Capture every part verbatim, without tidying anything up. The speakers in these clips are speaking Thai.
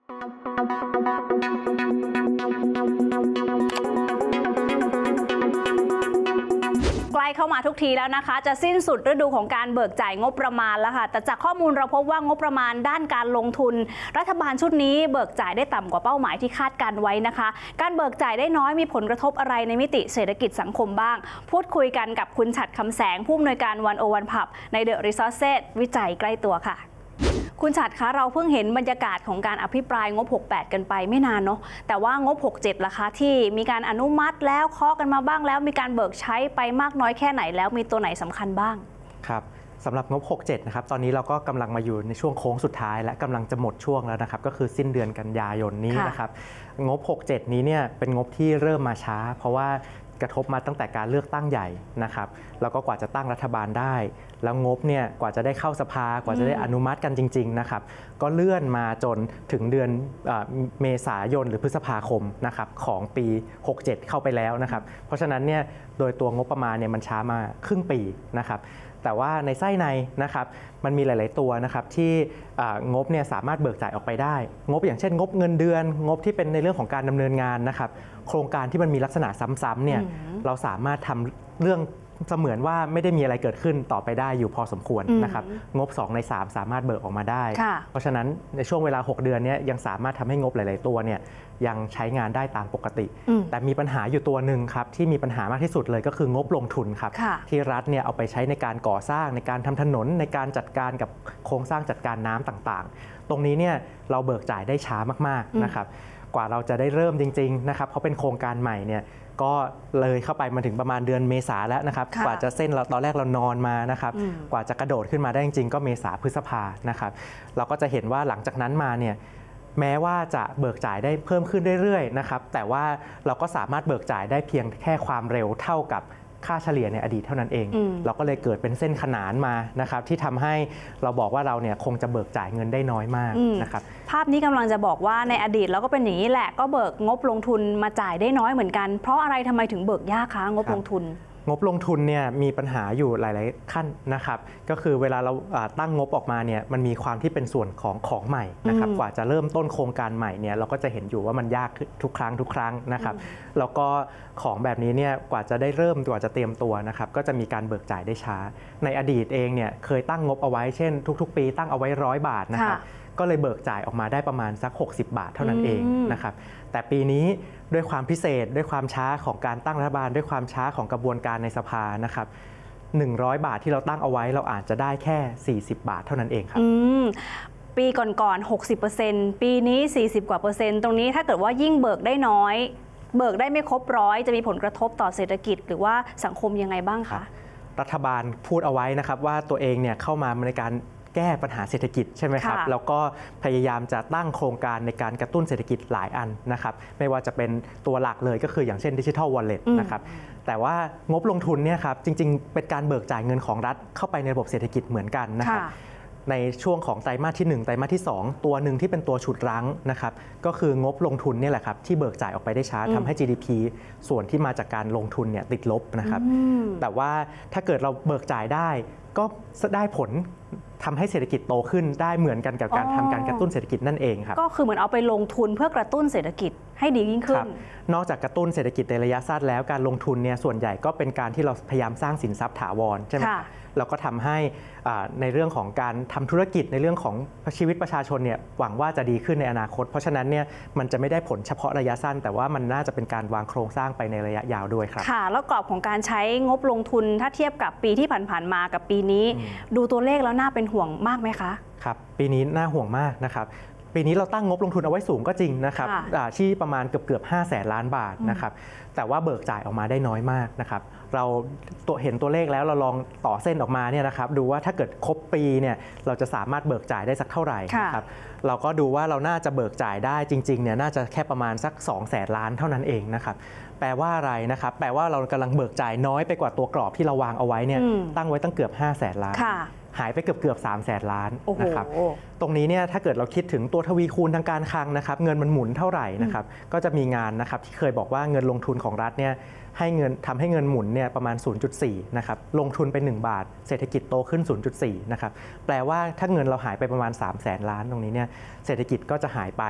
ใกล้เข้ามาทุกทีแล้วนะคะจะสิ้นสุดฤดูของการเบิกจ่ายงบประมาณแล้วค่ะแต่จากข้อมูลเราพบว่างบประมาณด้านการลงทุนรัฐบาลชุดนี้เบิกจ่ายได้ต่ำกว่าเป้าหมายที่คาดการไว้นะคะการเบิกจ่ายได้น้อยมีผลกระทบอะไรในมิติเศรษฐกิจสังคมบ้างพูดคุยกันกับคุณฉัตรคำแสงผู้อำนวยการวันโอวันผับในเดอะรีซอสเซสวิจัยใกล้ตัวค่ะคุณฉัตรคะเราเพิ่งเห็นบรรยากาศของการอภิปรายงบหกสิบแปดกันไปไม่นานเนาะแต่ว่างบหกสิบเจ็ดล่ะคะที่มีการอนุมัติแล้วเคาะกันมาบ้างแล้วมีการเบิกใช้ไปมากน้อยแค่ไหนแล้วมีตัวไหนสำคัญบ้างครับสำหรับงบหกสิบเจ็ดนะครับตอนนี้เราก็กำลังมาอยู่ในช่วงโค้งสุดท้ายและกำลังจะหมดช่วงแล้วนะครับก็คือสิ้นเดือนกันยายนนี้นะครับงบหกสิบเจ็ดนี้เนี่ยเป็นงบที่เริ่มมาช้าเพราะว่ากระทบมาตั้งแต่การเลือกตั้งใหญ่นะครับแล้วก็กว่าจะตั้งรัฐบาลได้แล้วงบเนี่ยกว่าจะได้เข้าสภากว่าจะได้อนุมัติกันจริงๆนะครับก็เลื่อนมาจนถึงเดือนเมษายนหรือพฤษภาคมนะครับของปีหกสิบเจ็ดเข้าไปแล้วนะครับเพราะฉะนั้นเนี่ยโดยตัวงบประมาณเนี่ยมันช้ามาครึ่งปีนะครับแต่ว่าในไส้ในนะครับมันมีหลายๆตัวนะครับที่งบเนี่ยสามารถเบิกจ่ายออกไปได้งบอย่างเช่นงบเงินเดือนงบที่เป็นในเรื่องของการดำเนินงานนะครับโครงการที่มันมีลักษณะซ้ำๆเนี่ยเราสามารถทำเรื่องเสมือนว่าไม่ได้มีอะไรเกิดขึ้นต่อไปได้อยู่พอสมควรนะครับงบสองในสามสามารถเบิกออกมาได้เพราะฉะนั้นในช่วงเวลาหกเดือนนี้ยังสามารถทำให้งบหลายๆตัวเนี่ยยังใช้งานได้ตามปกติแต่มีปัญหาอยู่ตัวหนึ่งครับที่มีปัญหามากที่สุดเลยก็คืองบลงทุนครับที่รัฐเนี่ยเอาไปใช้ในการก่อสร้างในการทำถนนในการจัดการกับโครงสร้างจัดการน้ำต่างๆตรงนี้เนี่ยเราเบิกจ่ายได้ช้ามากๆนะครับกว่าเราจะได้เริ่มจริงๆนะครับเพราะเป็นโครงการใหม่เนี่ยก็เลยเข้าไปมาถึงประมาณเดือนเมษาแล้วนะครับกว่าจะเส้นเราตอนแรกเรานอนมานะครับกว่าจะกระโดดขึ้นมาได้จริงๆก็เมษาพฤษภานะครับเราก็จะเห็นว่าหลังจากนั้นมาเนี่ยแม้ว่าจะเบิกจ่ายได้เพิ่มขึ้นเรื่อยๆนะครับแต่ว่าเราก็สามารถเบิกจ่ายได้เพียงแค่ความเร็วเท่ากับค่าเฉลี่ยในอดีตเท่านั้นเองเราก็เลยเกิดเป็นเส้นขนานมานะครับที่ทำให้เราบอกว่าเราเนี่ยคงจะเบิกจ่ายเงินได้น้อยมากนะครับภาพนี้กำลังจะบอกว่าในอดีตเราก็เป็นอย่างนี้แหละก็เบิกงบลงทุนมาจ่ายได้น้อยเหมือนกันเพราะอะไรทำไมถึงเบิกยากคะงบลงทุนงบลงทุนเนี่ยมีปัญหาอยู่หลายๆขั้นนะครับก็คือเวลาเราตั้งงบออกมาเนี่ยมันมีความที่เป็นส่วนของของใหม่นะครับกว่าจะเริ่มต้นโครงการใหม่เนี่ยเราก็จะเห็นอยู่ว่ามันยากทุกครั้งทุกครั้งนะครับแล้วก็ของแบบนี้เนี่ยกว่าจะได้เริ่มกว่าจะเตรียมตัวนะครับก็จะมีการเบิกจ่ายได้ช้าในอดีตเองเนี่ยเคยตั้งงบเอาไว้เช่นทุกๆปีตั้งเอาไว้ร้อยบาทนะครับก็เลยเบิกจ่ายออกมาได้ประมาณสักหกสิบบาทเท่านั้นเองนะครับแต่ปีนี้ด้วยความพิเศษด้วยความช้าของการตั้งรัฐบาลด้วยความช้าของกระบวนการในสภานะครับหนึ่งร้อยบาทที่เราตั้งเอาไว้เราอาจจะได้แค่สี่สิบบาทเท่านั้นเองครับปีก่อนๆ หกสิบเปอร์เซ็นต์ ปีนี้สี่สิบกว่าเปอร์เซ็นต์ตรงนี้ถ้าเกิดว่ายิ่งเบิกได้น้อยเบิกได้ไม่ครบร้อยจะมีผลกระทบต่อเศรษฐกิจหรือว่าสังคมยังไงบ้างคะรัฐบาลพูดเอาไว้นะครับว่าตัวเองเนี่ยเข้ามาในการแก้ปัญหาเศรษฐกิจใช่ไหมครับแล้วก็พยายามจะตั้งโครงการในการกระตุ้นเศรษฐกิจหลายอันนะครับไม่ว่าจะเป็นตัวหลักเลยก็คืออย่างเช่น Digital Wallet นะครับแต่ว่างบลงทุนเนี่ยครับจริงๆเป็นการเบิกจ่ายเงินของรัฐเข้าไปในระบบเศรษฐกิจเหมือนกันนะครับในช่วงของไตรมาสที่หนึ่งไตรมาสที่สองตัวหนึ่งที่เป็นตัวฉุดรั้งนะครับก็คืองบลงทุนนี่แหละครับที่เบิกจ่ายออกไปได้ช้าทำให้ จี ดี พี ส่วนที่มาจากการลงทุนเนี่ยติดลบนะครับแต่ว่าถ้าเกิดเราเบิกจ่ายได้ก็ได้ผลทำให้เศรษฐกิจโตขึ้นได้เหมือนกันกับการทำการกระตุ้นเศรษฐกิจนั่นเองครับก็คือเหมือนเอาไปลงทุนเพื่อกระตุ้นเศรษฐกิจให้ดียิ่งขึ้นนอกจากกระตุ้นเศรษฐกิจในระยะสั้นแล้วการลงทุนเนี่ยส่วนใหญ่ก็เป็นการที่เราพยายามสร้างสินทรัพย์ถาวรใช่ไหมเราก็ทำให้ในเรื่องของการทำธุรกิจในเรื่องของชีวิตประชาชนเนี่ยหวังว่าจะดีขึ้นในอนาคตเพราะฉะนั้นเนี่ยมันจะไม่ได้ผลเฉพาะระยะสั้นแต่ว่ามันน่าจะเป็นการวางโครงสร้างไปในระยะยาวด้วยครับค่ะแล้วกรอบของการใช้งบลงทุนถ้าเทียบกับปีที่ผ่านๆมากับปีนี้ดูตัวเลขแล้วน่าเป็นห่วงมากไหมคะครับปีนี้น่าห่วงมากนะครับปีนี้เราตั้งงบลงทุนเอาไว้สูงก็จริงนะครับที่ประมาณเกือบเกือบห้าแสนล้านบาทนะครับแต่ว่าเบิกจ่ายออกมาได้น้อยมากนะครับเราตัวเห็นตัวเลขแล้วเราลองต่อเส้นออกมาเนี่ยนะครับดูว่าถ้าเกิดครบปีเนี่ยเราจะสามารถเบิกจ่ายได้สักเท่าไหร่นะครับเราก็ดูว่าเราน่าจะเบิกจ่ายได้จริงๆเนี่ยน่าจะแค่ประมาณสักสองแสนล้านเท่านั้นเองนะครับแปลว่าอะไรนะครับแปลว่าเรากำลังเบิกจ่ายน้อยไปกว่าตัวกรอบที่เราวางเอาไว้เนี่ยตั้งไว้ตั้งเกือบห้าแสนล้านหายไปเกือบเกือบสามแสนล้านนะครับตรงนี้เนี่ยถ้าเกิดเราคิดถึงตัวทวีคูณทางการคลังนะครับเงินมันหมุนเท่าไหร่นะครับก็จะมีงานนะครับที่เคยบอกว่าเงินลงทุนของรัฐเนี่ยให้เงินทำให้เงินหมุนเนี่ยประมาณ ศูนย์จุดสี่ นะครับลงทุนไปหนึ่งบาทเศรษฐกิจโตขึ้น ศูนย์จุดสี่ นะครับแปลว่าถ้าเงินเราหายไปประมาณสามแสนล้านตรงนี้เนี่ยเศรษฐกิจก็จะหายไป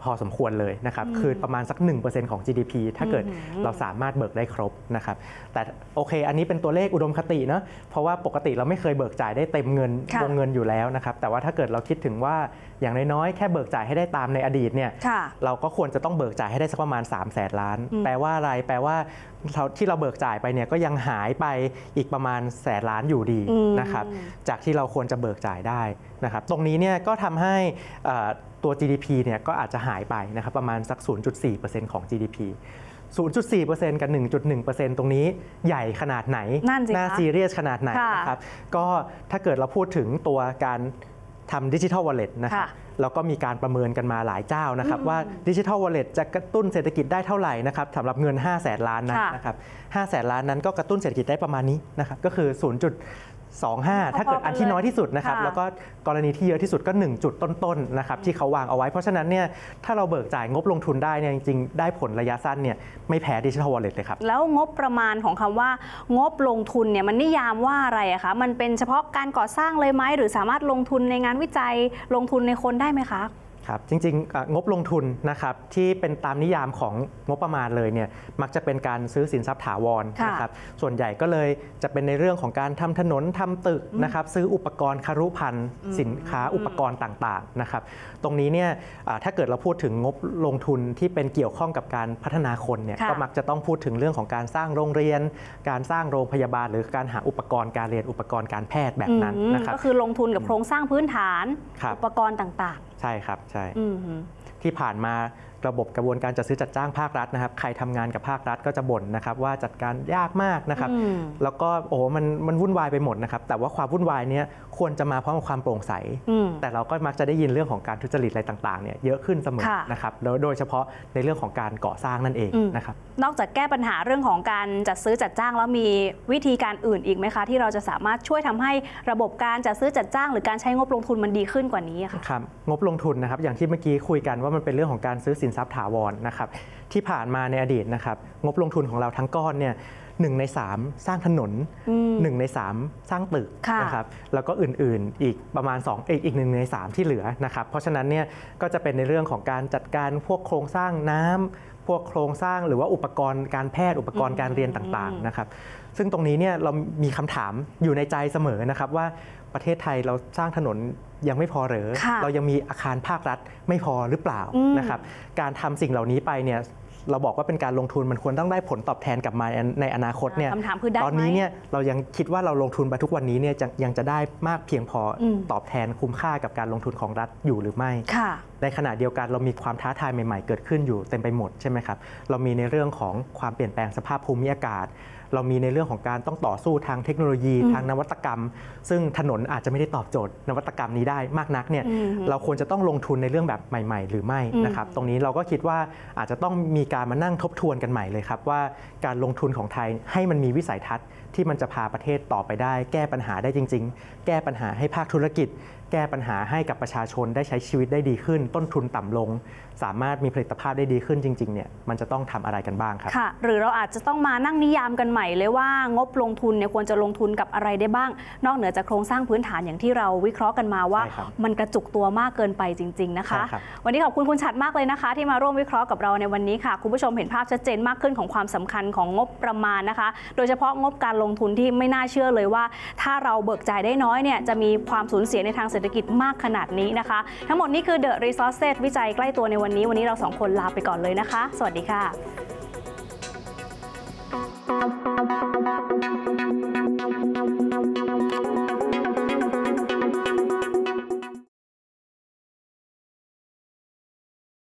พอสมควรเลยนะครับคือประมาณสัก หนึ่งเปอร์เซ็นต์ ของ จี ดี พี ถ้าเกิดเราสามารถเบิกได้ครบนะครับแต่โอเคอันนี้เป็นตัวเลขอุดมคติเนาะเพราะว่าปกติเราไม่เคยเบิกจ่ายได้เต็มเงินวงเงินอยู่แล้วนะครับแต่ว่าถ้าเกิดเราคิดถึงว่าอย่างน้อยๆแค่เบิกจ่ายให้ได้ตามในอดีตเนี่ยเราก็ควรจะต้องเบิกจ่ายให้ได้สักประมาณสามแสนล้านแปลว่าอะไรแปลว่าที่เราเบิกจ่ายไปเนี่ยก็ยังหายไปอีกประมาณแสนล้านอยู่ดีนะครับจากที่เราควรจะเบิกจ่ายได้นะครับตรงนี้เนี่ยก็ทำให้ตัว จี ดี พี เนี่ยก็อาจจะหายไปนะครับประมาณสัก ศูนย์จุดสี่เปอร์เซ็นต์ ของ จี ดี พี ศูนย์จุดสี่เปอร์เซ็นต์ กับ หนึ่งจุดหนึ่งเปอร์เซ็นต์ ตรงนี้ใหญ่ขนาดไหนน่าซีเรียสขนาดไหนนะครับก็ถ้าเกิดเราพูดถึงตัวการทำดิจิทัลวอลเล็ตนะครับแล้วก็มีการประเมินกันมาหลายเจ้านะครับว่าดิจิทัลวอลเล็ตจะกระตุ้นเศรษฐกิจได้เท่าไหร่นะครับสำหรับเงินห้าแสนล้านนั้นนะครับห้าแสนล้านนั้นก็กระตุ้นเศรษฐกิจได้ประมาณนี้นะครับก็คือ ศูนย์จุดสองห้า ถ้าเกิดอันที่น้อยที่สุดนะครับแล้วก็กรณีที่เยอะที่สุดก็หนึ่งจุดต้นๆนะครับที่เขาวางเอาไว้เพราะฉะนั้นเนี่ยถ้าเราเบิกจ่ายงบลงทุนได้เนี่ยจริงๆได้ผลระยะสั้นเนี่ยไม่แพ้ดิจิทัลวอลเล็ตเลยครับแล้วงบประมาณของคำว่างบลงทุนเนี่ยมันนิยามว่าอะไรอะคะมันเป็นเฉพาะการก่อสร้างเลยไหมหรือสามารถลงทุนในงานวิจัยลงทุนในคนได้ไหมคะครับจริงๆงบลงทุนนะครับที่เป็นตามนิยามของงบประมาณเลยเนี่ยมักจะเป็นการซื้อสินทรัพย์ถาวรนะครับส่วนใหญ่ก็เลยจะเป็นในเรื่องของการทำถนนทำตึกนะครับซื้ออุปกรณ์คารุภัณฑ์สินค้าอุปกรณ์ต่างๆนะครับตรงนี้เนี่ยถ้าเกิดเราพูดถึงงบลงทุนที่เป็นเกี่ยวข้องกับการพัฒนาคนเนี่ยก็มักจะต้องพูดถึงเรื่องของการสร้างโรงเรียนการสร้างโรงพยาบาลหรือการหาอุปกรณ์การเรียนอุปกรณ์การแพทย์แบบนั้นนะครับก็คือลงทุนกับโครงสร้างพื้นฐานอุปกรณ์ต่างๆใช่ครับใช่ที่ผ่านมาระบบกระบวนการจัดซื้อจัดจ้างภาครัฐนะครับใครทำงานกับภาครัฐก็จะบ่นนะครับว่าจัดการยากมากนะครับแล้วก็โอ้มันมันวุ่นวายไปหมดนะครับแต่ว่าความวุ่นวายนี้ควรจะมาพร้อมกับความโปร่งใสแต่เราก็มักจะได้ยินเรื่องของการทุจริตอะไรต่างๆเนี่ยเยอะขึ้นเสมอนะครับโดยเฉพาะในเรื่องของการก่อสร้างนั่นเองนะครับนอกจากแก้ปัญหาเรื่องของการจัดซื้อจัดจ้างแล้วมีวิธีการอื่นอีกไหมคะที่เราจะสามารถช่วยทำให้ระบบการจัดซื้อจัดจ้างหรือการใช้งบลงทุนมันดีขึ้นกว่านี้ค่ะครับงบลงทุนนะครับอย่างที่เมื่อกี้คุยกันว่ามันเป็นเรื่องของการซื้อสินทรัพย์ถาวรนะครับที่ผ่านมาในอดีตนะครับงบลงทุนของเราทั้งก้อนเนี่ยหนึ่งในสามสร้างถนนหนึ่งในสามสร้างตึกนะครับแล้วก็อื่นๆอีกประมาณสองอีกอีกหนึ่งในสามที่เหลือนะครับเพราะฉะนั้นเนี่ยก็จะเป็นในเรื่องของการจัดการพวกโครงสร้างน้ำพวกโครงสร้างหรือว่าอุปกรณ์การแพทย์อุปกรณ์การเรียนต่างๆนะครับซึ่งตรงนี้เนี่ยเรามีคำถามอยู่ในใจเสมอนะครับว่าประเทศไทยเราสร้างถนนยังไม่พอหรือเรายังมีอาคารภาครัฐไม่พอหรือเปล่านะครับการทำสิ่งเหล่านี้ไปเนี่ยเราบอกว่าเป็นการลงทุนมันควรต้องได้ผลตอบแทนกลับมาในอนาคตเนี่ยตอนนี้เนี่ยเรายังคิดว่าเราลงทุนไปทุกวันนี้เนี่ยยังจะได้มากเพียงพอตอบแทนคุ้มค่ากับการลงทุนของรัฐอยู่หรือไม่ในขณะเดียวกันเรามีความท้าทายใหม่ๆเกิดขึ้นอยู่เต็มไปหมดใช่ไหมครับเรามีในเรื่องของความเปลี่ยนแปลงสภาพภูมิอากาศเรามีในเรื่องของการต้องต่อสู้ทางเทคโนโลยีทางนวัตกรรมซึ่งถนนอาจจะไม่ได้ตอบโจทย์นวัตกรรมนี้ได้มากนักเนี่ยเราควรจะต้องลงทุนในเรื่องแบบใหม่ๆหรือไม่นะครับตรงนี้เราก็คิดว่าอาจจะต้องมีการมานั่งทบทวนกันใหม่เลยครับว่าการลงทุนของไทยให้มันมีวิสัยทัศน์ที่มันจะพาประเทศต่อไปได้แก้ปัญหาได้จริงๆแก้ปัญหาให้ภาคธุรกิจแก้ปัญหาให้กับประชาชนได้ใช้ชีวิตได้ดีขึ้นต้นทุนต่ำลงสามารถมีผลิตภาพได้ดีขึ้นจริงๆเนี่ยมันจะต้องทำอะไรกันบ้างครับค่ะหรือเราอาจจะต้องมานั่งนิยามกันใหม่เลยว่างบลงทุนเนี่ยควรจะลงทุนกับอะไรได้บ้างนอกเหนือจากโครงสร้างพื้นฐานอย่างที่เราวิเคราะห์กันมาว่ามันกระจุกตัวมากเกินไปจริงๆนะคะวันนี้ขอบคุณคุณฉัตรมากเลยนะคะที่มาร่วมวิเคราะห์กับเราในวันนี้ค่ะคุณผู้ชมเห็นภาพชัดเจนมากขึ้นของความสำคัญของงบประมาณนะคะโดยเฉพาะงบการลงทุนที่ไม่น่าเชื่อเลยว่าถ้าเราเบิกจ่ายได้น้อยเนี่ยจะมีความสูญเสียในทางเศรษฐกิจมากขนาดนี้นะคะทั้งหมดนี้คือ The Resources วิจัยใกล้ตัวในวันนี้วันนี้เราสองคนลาไปก่อนเลยนะคะ สวัสดีค่ะ